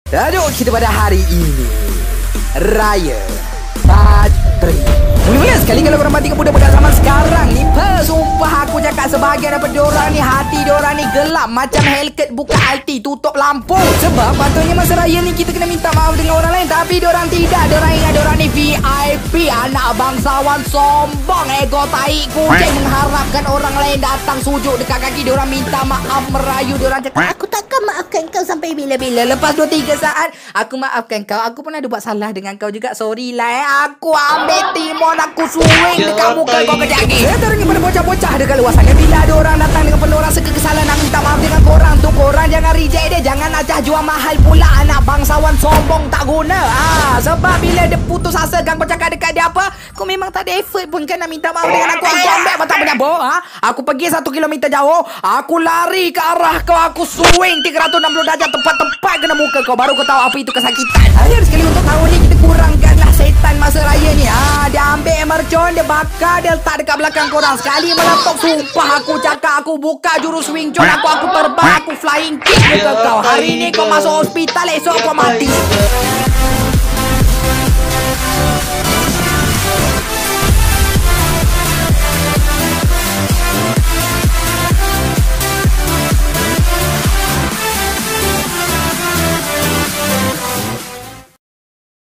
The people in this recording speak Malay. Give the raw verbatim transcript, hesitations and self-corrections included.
Aduh, kita pada hari ini Raya Patri. Mula-mula sekali kalau korang perhatikan budak-budak zaman sekarang ni, sumpah aku cakap sebahagian daripada diorang ni, hati diorang ni gelap macam Hellcat buka alti tutup lampu. Sebab patutnya masa raya ni kita kena minta maaf dengan orang lain, tapi diorang tidak. Diorang ingat diorang ni V I P, anak bangsawan sombong, ego tai kucing, mengharapkan orang lain datang sujud dekat kaki diorang minta maaf, merayu. Diorang cakap aku takkan maafkan kau sampai bila-bila. Lepas dua tiga saat aku maafkan kau, aku pun ada buat salah dengan kau juga, sorry lah eh. Aku ambil timon, aku swing dekat muka kau kejap lagi. Saya teringin pada bocah-bocah dekat luar sana, bila ada orang datang dengan penuh rasa kekesalan nak minta maaf dengan korang tu, korang jangan reject dia. Jangan acah jual mahal pula, anak bangsawan sombong tak guna. Ah, sebab bila dia putus asa kan kau cakap dekat dia apa, kau memang tak ada effort pun kan nak minta maaf dengan aku. Aku ambil apa tak penyabuk, ha? Aku pergi satu kilometer jauh, aku lari ke arah kau, aku swing tiga ratus enam puluh darjah tepat-tepat kena muka kau, baru kau tahu apa itu kesakitan. Akhir sekali untuk tahun ni kita kurangkanlah setan masa raya ni. Ah, dia ambil mercon, dia bakar, dia letak dekat belakang korang. Sekali meletup, sumpah aku cakap, aku buka jurus swing chon aku, aku terbang, aku flying kick muka kau. Hari ni kau masuk hospital, esok kau mati.